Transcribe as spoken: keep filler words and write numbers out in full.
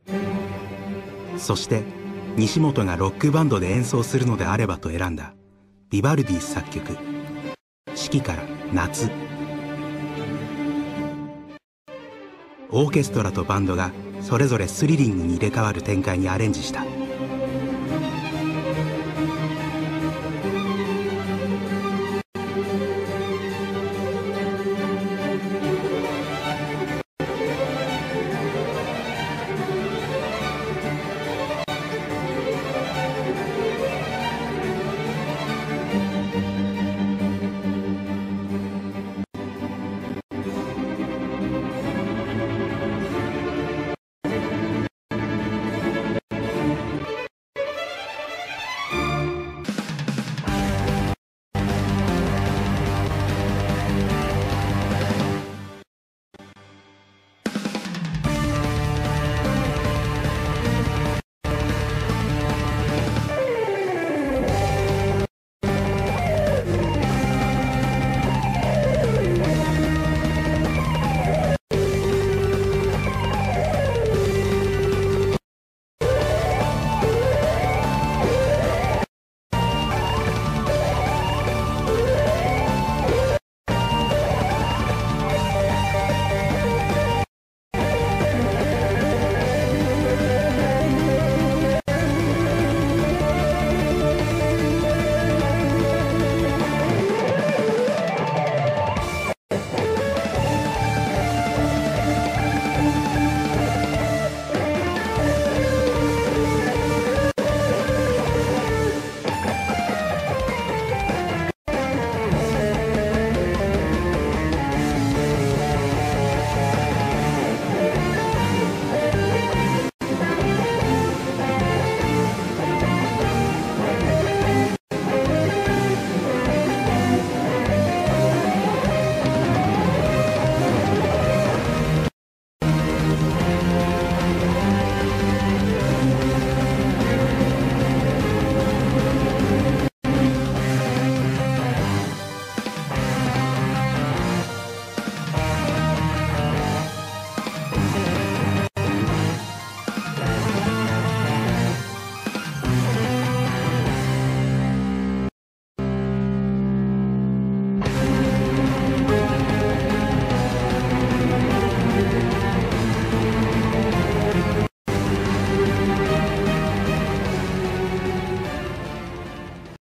そして西本がロックバンドで演奏するのであればと選んだビバルディ作曲「四季から夏」。オーケストラとバンドがそれぞれスリリングに入れ替わる展開にアレンジした。